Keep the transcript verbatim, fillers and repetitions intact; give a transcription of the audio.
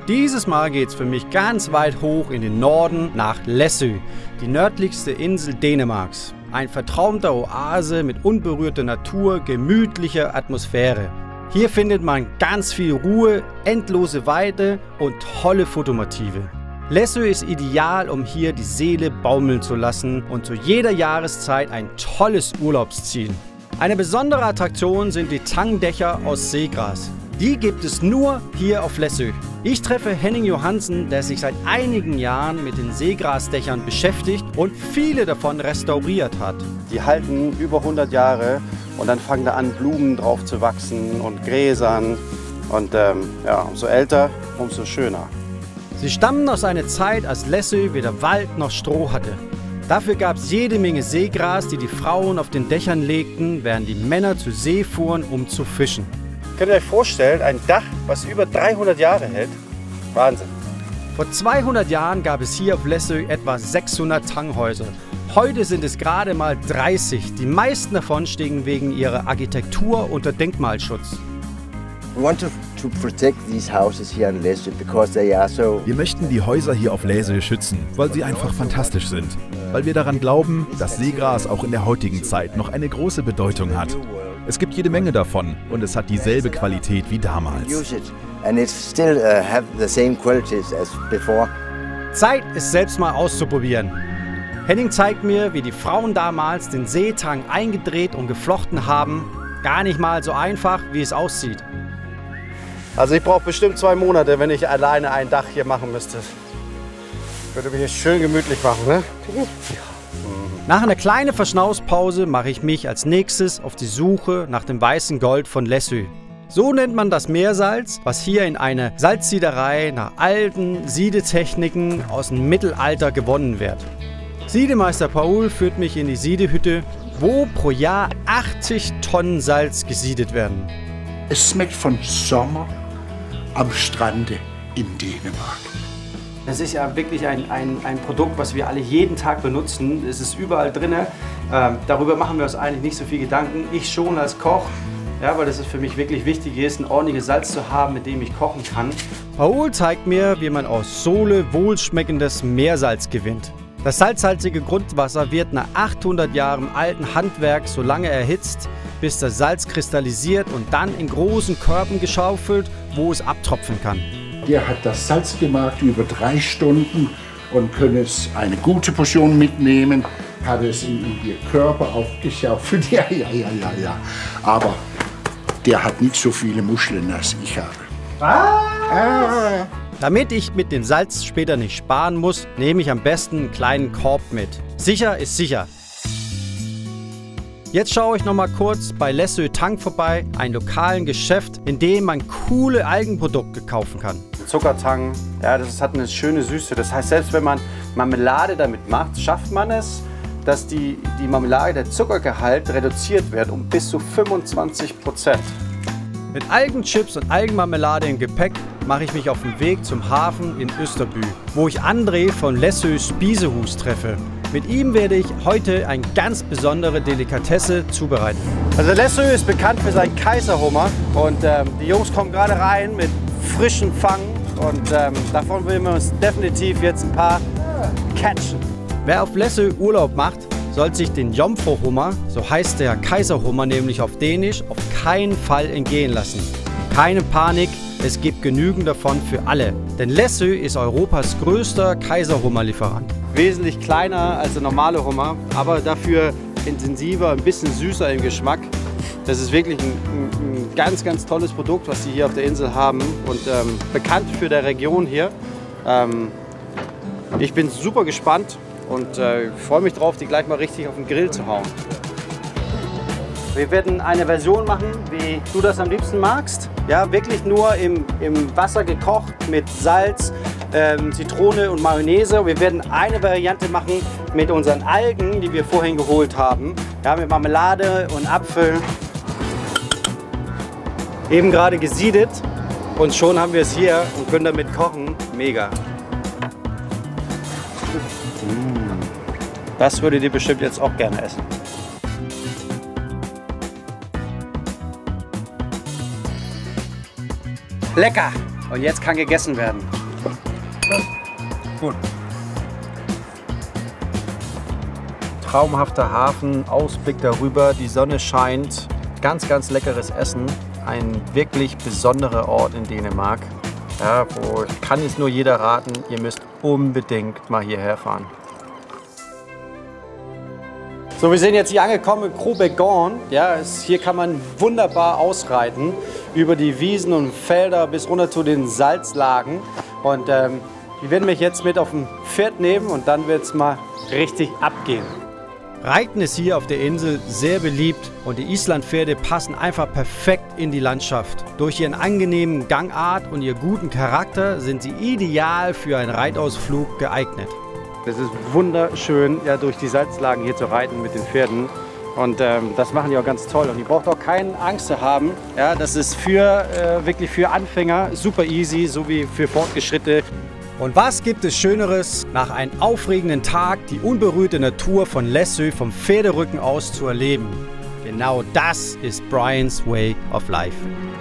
Dieses Mal geht es für mich ganz weit hoch in den Norden nach Læsø, die nördlichste Insel Dänemarks. Ein vertraumter Oase mit unberührter Natur, gemütlicher Atmosphäre. Hier findet man ganz viel Ruhe, endlose Weite und tolle Fotomotive. Læsø ist ideal, um hier die Seele baumeln zu lassen und zu jeder Jahreszeit ein tolles Urlaubsziel. Eine besondere Attraktion sind die Tangdächer aus Seegras. Die gibt es nur hier auf Læsø. Ich treffe Henning Johansen, der sich seit einigen Jahren mit den Seegrasdächern beschäftigt und viele davon restauriert hat. Die halten über hundert Jahre und dann fangen da an, Blumen drauf zu wachsen und Gräsern. Und ähm, ja, umso älter, umso schöner. Sie stammen aus einer Zeit, als Læsø weder Wald noch Stroh hatte. Dafür gab es jede Menge Seegras, die die Frauen auf den Dächern legten, während die Männer zur See fuhren, um zu fischen. Könnt ihr euch vorstellen, ein Dach, was über dreihundert Jahre hält? Wahnsinn. Vor zweihundert Jahren gab es hier auf Læsø etwa sechshundert Tanghäuser. Heute sind es gerade mal dreißig. Die meisten davon stehen wegen ihrer Architektur unter Denkmalschutz. We want to, to protect these houses here in Læsø because they are so. Wir möchten die Häuser hier auf Læsø schützen, weil sie einfach fantastisch sind. Weil wir daran glauben, dass Seegras auch in der heutigen Zeit noch eine große Bedeutung hat. Es gibt jede Menge davon und es hat dieselbe Qualität wie damals. And it still uh, have the same qualities as before. Zeit, es selbst mal auszuprobieren. Henning zeigt mir, wie die Frauen damals den Seetang eingedreht und geflochten haben. Gar nicht mal so einfach, wie es aussieht. Also ich brauche bestimmt zwei Monate, wenn ich alleine ein Dach hier machen müsste. Würde mich hier schön gemütlich machen, ne? Nach einer kleinen Verschnaufspause mache ich mich als nächstes auf die Suche nach dem weißen Gold von Læsø. So nennt man das Meersalz, was hier in einer Salzsiederei nach alten Siedetechniken aus dem Mittelalter gewonnen wird. Siedemeister Paul führt mich in die Siedehütte, wo pro Jahr achtzig Tonnen Salz gesiedet werden. Es schmeckt von Sommer am Strande in Dänemark. Das ist ja wirklich ein, ein, ein Produkt, was wir alle jeden Tag benutzen. Es ist überall drin. Ähm, darüber machen wir uns eigentlich nicht so viel Gedanken. Ich schon als Koch, ja, weil das ist für mich wirklich wichtig ist, ein ordentliches Salz zu haben, mit dem ich kochen kann. Paul zeigt mir, wie man aus Sohle wohlschmeckendes Meersalz gewinnt. Das salzhaltige Grundwasser wird nach achthundert Jahren alten Handwerk so lange erhitzt, bis das Salz kristallisiert und dann in großen Körben geschaufelt, wo es abtropfen kann. Der hat das Salz gemacht über drei Stunden und können es eine gute Portion mitnehmen. Hat es in, in die Körper aufgeschaufelt. Ja, ja, ja, ja, ja. Aber der hat nicht so viele Muscheln als ich habe. Ah. Damit ich mit dem Salz später nicht sparen muss, nehme ich am besten einen kleinen Korb mit. Sicher ist sicher. Jetzt schaue ich noch mal kurz bei Læsø Tang vorbei, einem lokalen Geschäft, in dem man coole Algenprodukte kaufen kann. Zuckertang, ja, das hat eine schöne Süße. Das heißt, selbst wenn man Marmelade damit macht, schafft man es, dass die, die Marmelade, der Zuckergehalt reduziert wird um bis zu fünfundzwanzig Prozent. Mit Algenchips und Algenmarmelade im Gepäck mache ich mich auf den Weg zum Hafen in Østerbø, wo ich André von Læsø Spisehus treffe. Mit ihm werde ich heute eine ganz besondere Delikatesse zubereiten. Also Læsø ist bekannt für seinen Kaiserhummer und ähm, die Jungs kommen gerade rein mit frischen Fang und ähm, davon will wir uns definitiv jetzt ein paar catchen. Wer auf Læsø Urlaub macht, soll sich den Jomfruhummer, so heißt der Kaiserhummer nämlich auf Dänisch, auf keinen Fall entgehen lassen. Keine Panik, es gibt genügend davon für alle. Denn Læsø ist Europas größter Kaiserhummerlieferant. Wesentlich kleiner als der normale Hummer, aber dafür intensiver, ein bisschen süßer im Geschmack. Das ist wirklich ein, ein, ein ganz, ganz tolles Produkt, was sie hier auf der Insel haben und ähm, bekannt für der Region hier. Ähm, ich bin super gespannt und äh, freue mich drauf, die gleich mal richtig auf den Grill zu hauen. Wir werden eine Version machen, wie du das am liebsten magst. Ja, wirklich nur im, im Wasser gekocht mit Salz, ähm, Zitrone und Mayonnaise. Wir werden eine Variante machen mit unseren Algen, die wir vorhin geholt haben. Ja, mit Marmelade und Apfel. Eben gerade gesiedet und schon haben wir es hier und können damit kochen. Mega. Das würdet ihr bestimmt jetzt auch gerne essen. Lecker! Und jetzt kann gegessen werden. Gut. Traumhafter Hafen, Ausblick darüber, die Sonne scheint. Ganz, ganz leckeres Essen. Ein wirklich besonderer Ort in Dänemark. Ja, wo kann es nur jeder raten, ihr müsst unbedingt mal hierher fahren. So, wir sind jetzt hier angekommen in Krobegården. Ja, es, hier kann man wunderbar ausreiten über die Wiesen und Felder bis runter zu den Salzlagen. Und ähm, die werden mich jetzt mit auf dem Pferd nehmen und dann wird es mal richtig abgehen. Reiten ist hier auf der Insel sehr beliebt und die Islandpferde passen einfach perfekt in die Landschaft. Durch ihren angenehmen Gangart und ihren guten Charakter sind sie ideal für einen Reitausflug geeignet. Es ist wunderschön, ja, durch die Salzlagen hier zu reiten mit den Pferden. Und ähm, das machen die auch ganz toll. Und ihr braucht auch keine Angst zu haben. Ja, das ist für, äh, wirklich für Anfänger super easy, so wie für Fortgeschrittene. Und was gibt es Schöneres, nach einem aufregenden Tag die unberührte Natur von Lässø vom Pferderücken aus zu erleben? Genau das ist Brian's Way of Life.